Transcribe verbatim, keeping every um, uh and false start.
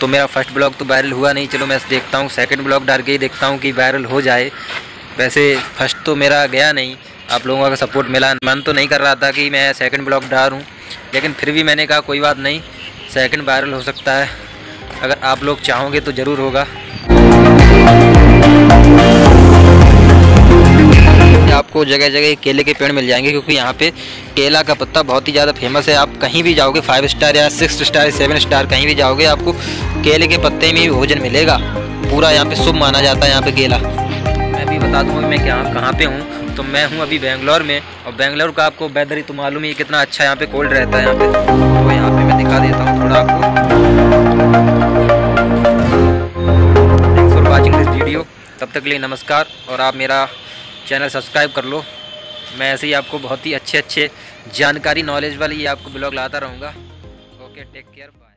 तो मेरा first blog तो वायरल हुआ नहीं, चलो मैं देखता हूँ सेकंड ब्लॉग डाल के ही देखता हूँ कि वायरल हो जाए। वैसे फर्स्ट तो मेरा गया नहीं, आप लोगों का सपोर्ट मिला। मन तो नहीं कर रहा था कि मैं सेकंड ब्लॉग डालूँ, लेकिन फिर भी मैंने कहा कोई बात नहीं, सेकंड वायरल हो सकता है। अगर आप लोग चाहोगे तो ज़रूर होगा। आपको जगह जगह केले के पेड़ मिल जाएंगे, क्योंकि यहाँ पे केला का पत्ता बहुत ही ज़्यादा फेमस है। आप कहीं भी जाओगे, फाइव स्टार या सिक्स स्टार सेवन स्टार कहीं भी जाओगे, आपको केले के पत्ते में ही भोजन मिलेगा। पूरा यहाँ पे शुभ माना जाता है यहाँ पे केला। मैं भी बता दूँ मैं क्या कहाँ पे हूँ, तो मैं हूँ अभी बेंगलोर में। और बेंगलोर का आपको वेदर ही तो मालूम है कितना अच्छा यहाँ पे कोल्ड रहता है यहाँ पे। तो यहाँ पे मैं दिखा देता हूँ थोड़ा आपको। Thanks for watching this video. तब तक के लिए नमस्कार, और आप मेरा चैनल सब्सक्राइब कर लो। मैं ऐसे ही आपको बहुत ही अच्छे अच्छे जानकारी नॉलेज वाली आपको ब्लॉग लाता रहूँगा। Okay, take care, bye.